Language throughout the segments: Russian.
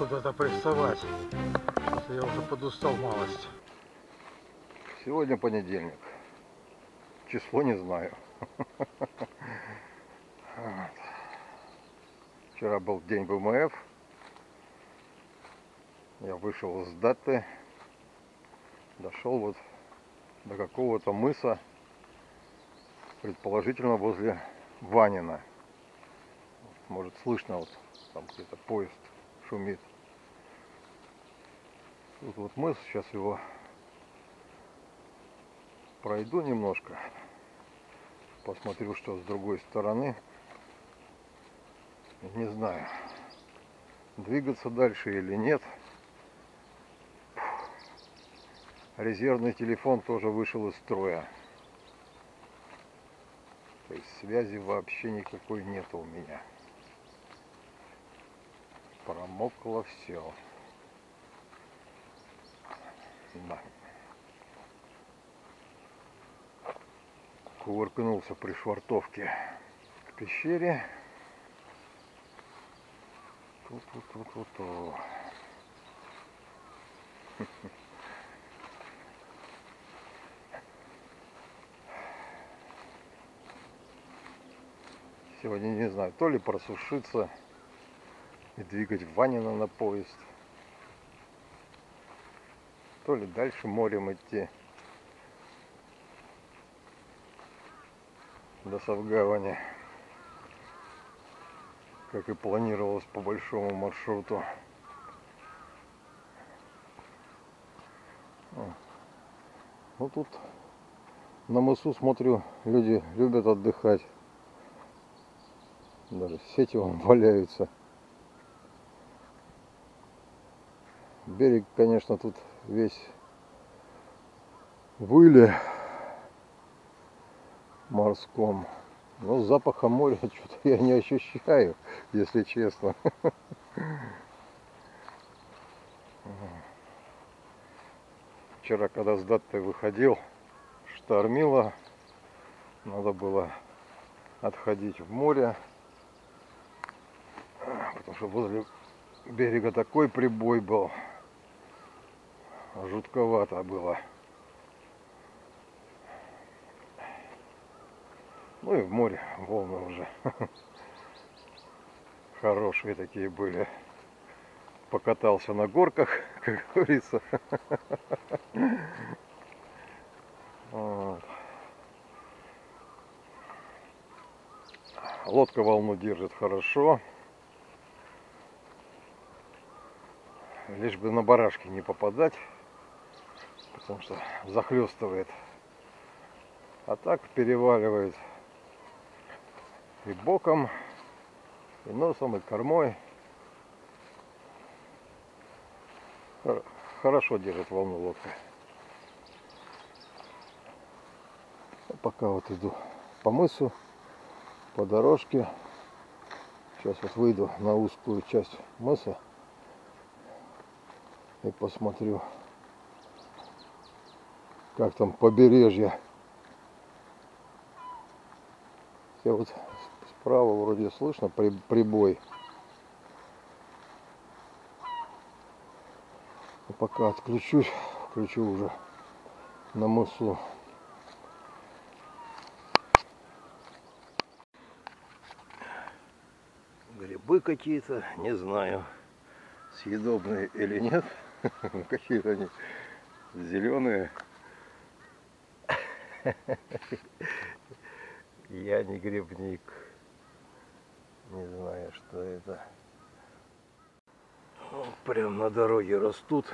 куда-то приставать. Я уже подустал малость. Сегодня понедельник. Число не знаю. Вчера был день ВМФ. Я вышел из даты. Дошел вот до какого-то мыса. Предположительно возле Ванина. Может, слышно, вот там где-то поезд шумит. Тут вот мыс, сейчас его пройду немножко. Посмотрю, что с другой стороны. Не знаю, двигаться дальше или нет. Резервный телефон тоже вышел из строя. То есть связи вообще никакой нет у меня. Промокло все. Да. Кувыркнулся при швартовке к пещере. Тут. Сегодня не знаю, то ли просушиться и двигать Ванина на поезд, то ли дальше морем идти до Савгавани, как и планировалось по большому маршруту. Ну тут на мысу, смотрю, люди любят отдыхать. Даже сети вон валяются. Берег, конечно, тут весь в иле морском. Но запаха моря что-то я не ощущаю, если честно. Вчера, когда с даты выходил, штормило. Надо было отходить в море. Потому что возле берега такой прибой был. Жутковато было. Ну и в море волны уже хорошие такие были. Покатался на горках, как говорится. Вот. Лодка волну держит хорошо. Лишь бы на барашки не попадать, потому что захлестывает. А так переваливает и боком, и носом, и кормой. Хорошо держит волну лодка. А пока вот иду по мысу, по дорожке. Сейчас вот выйду на узкую часть мыса и посмотрю, как там побережье. Я вот справа вроде слышно прибой. И пока отключусь, включу уже на мысу. Грибы какие-то, не знаю, съедобные или нет. Какие-то они зеленые. Я не грибник. Не знаю, что это. Вот прям на дороге растут.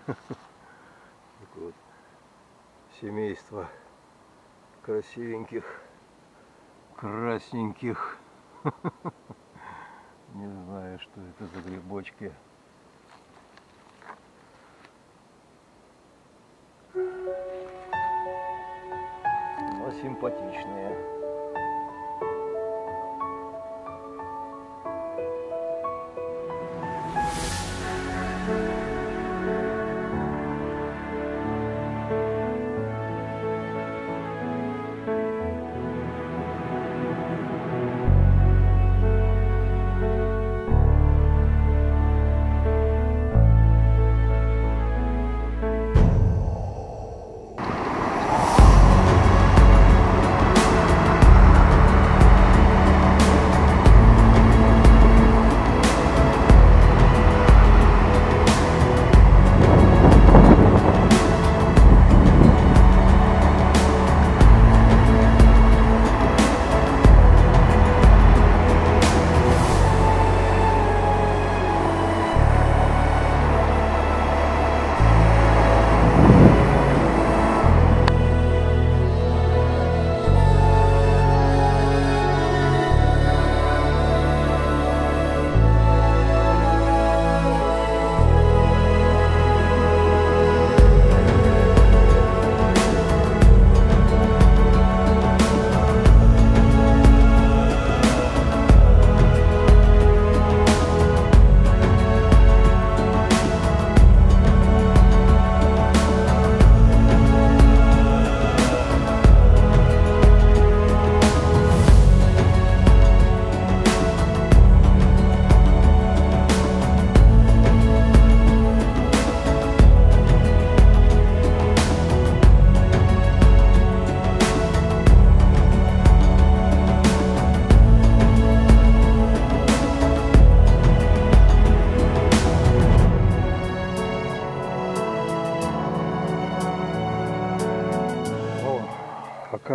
Вот семейство красивеньких, красненьких. Не знаю, что это за грибочки. Но симпатичные.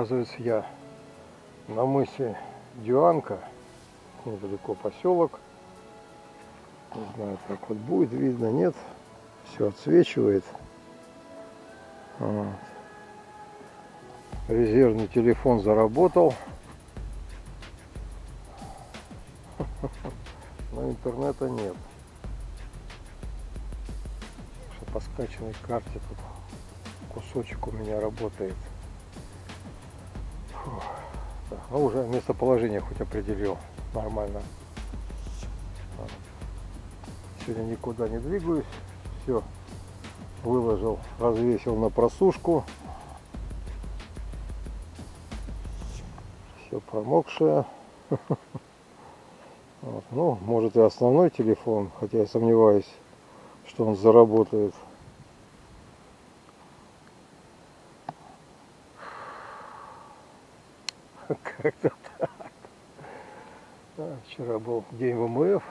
Оказывается, я на мысе Дюанка, недалеко поселок. Не знаю, как вот будет видно, нет. Все отсвечивает. Вот. Резервный телефон заработал. Но интернета нет. Что по скачанной карте тут кусочек у меня работает. Фух. Так, ну уже местоположение хоть определил нормально. Сегодня никуда не двигаюсь. Все выложил, развесил на просушку. Все промокшее. Вот. Ну, может и основной телефон, хотя я сомневаюсь, что он заработает. Как-то так. Вчера был день ВМФ.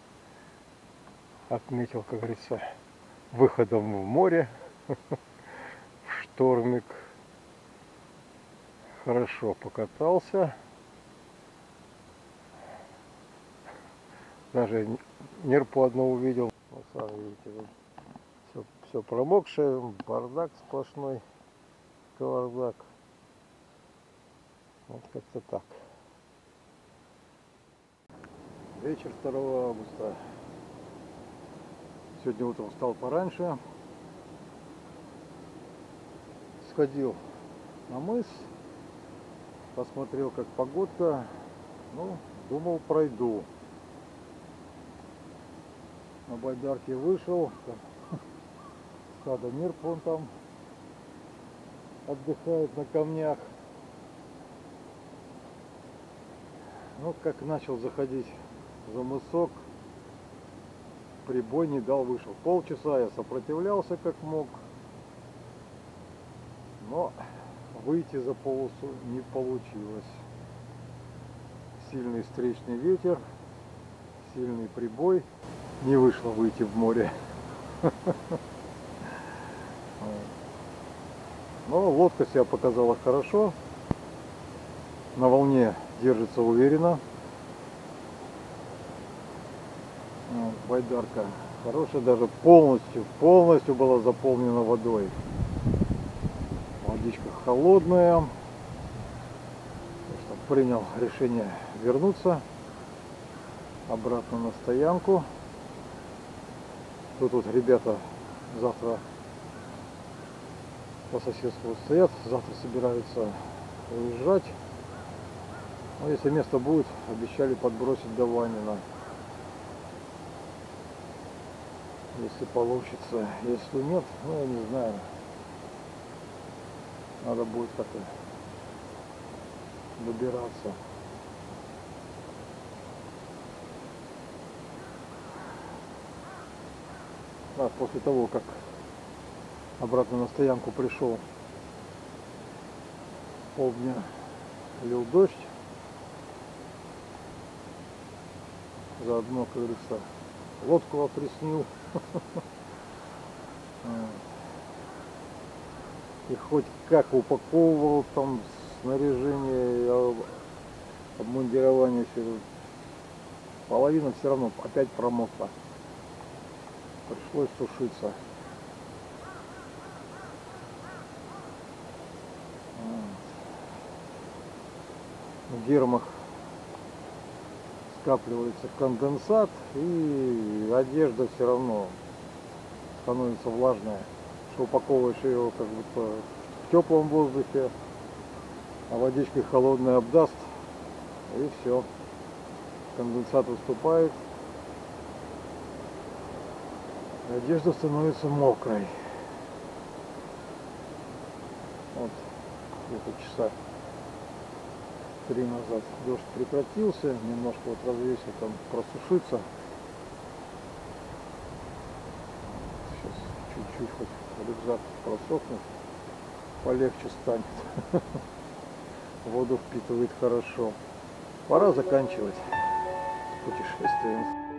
Отметил, как говорится, выходом в море. В штормик. Хорошо покатался. Даже нерпу одну увидел. Вот сами видите, все промокшее, бардак сплошной, кавардак. Вот как-то так. Вечер 2 августа. Сегодня утром встал пораньше. Сходил на мыс. Посмотрел, как погодка. Ну, думал, пройду. На байдарке вышел. Стадо Нерп, он там отдыхает на камнях. Ну, как начал заходить за мысок, прибой не дал, вышел. Полчаса я сопротивлялся как мог, но выйти за полосу не получилось. Сильный встречный ветер, сильный прибой. Не вышло выйти в море. Но лодка себя показала хорошо. На волне держится уверенно. Байдарка хорошая, даже полностью была заполнена водой. Водичка холодная. Принял решение вернуться обратно на стоянку. Тут вот ребята завтра по соседству стоят, завтра собираются уезжать. Но если место будет, обещали подбросить до Ванина. Если получится. Если нет, ну я не знаю. Надо будет как-то добираться. После того, как обратно на стоянку пришел, полдня лил дождь. Заодно, как говорится, лодку опреснил. И хоть как упаковывал там снаряжение, обмундирование, половина все равно опять промокла. Пришлось сушиться. В гермах скапливается конденсат, и одежда все равно становится влажная, что упаковываешь ее как будто в теплом воздухе, а водичкой холодной обдаст, и все, конденсат выступает, и одежда становится мокрой. Вот где-то часа 3 назад дождь прекратился, немножко вот развесил там просушиться. Сейчас чуть-чуть хоть рюкзак просохнет, полегче станет. Воду впитывает хорошо. Пора заканчивать путешествие.